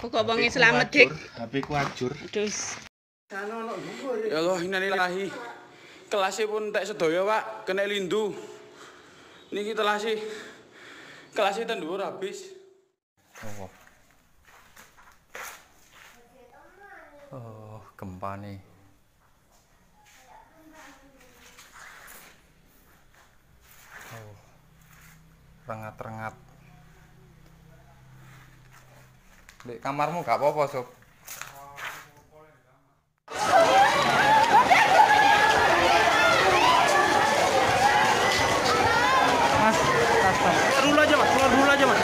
Pokok bonge selamat dik. HP ku ajur. Dus. Ya Allah, innalillahi. Kelasnya pun tak sedaya, Pak. Kena lindu. Niki kelasnya tendur habis. Oh, gempa nih. Oh, rengat-rengat. Di kamarmu gak apa-apa, Sob? Mas, keluar dulu aja, Mas.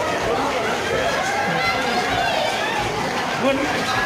Bun.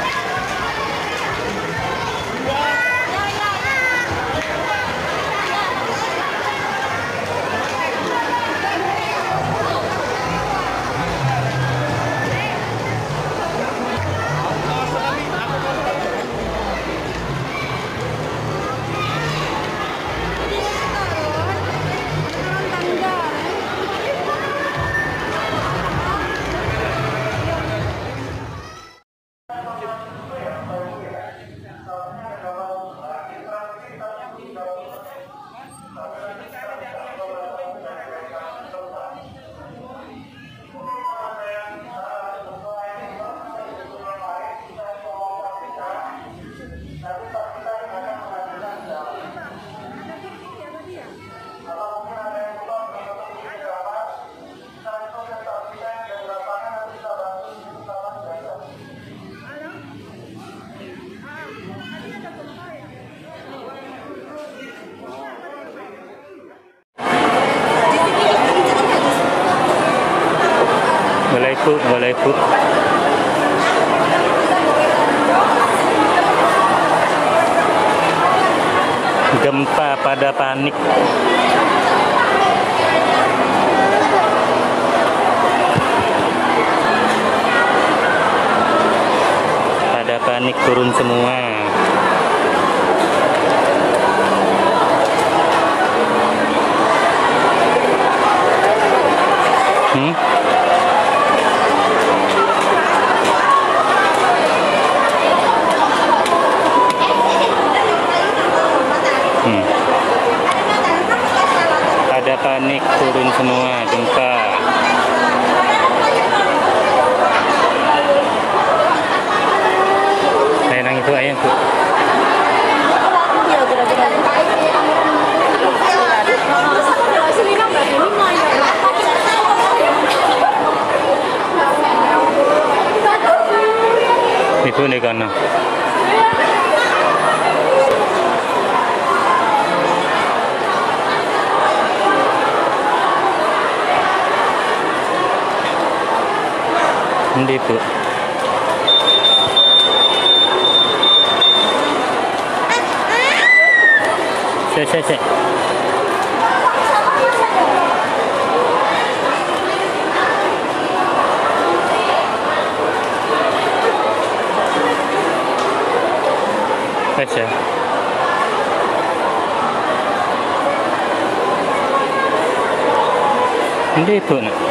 Boleh Bu. Gempa pada panik. Pada panik turun semua. Pada panik turun semua gempa. Nang itu ayam Bu. Ibu nih kono. Ini Bu. Se. Baca. Ini Bu nak.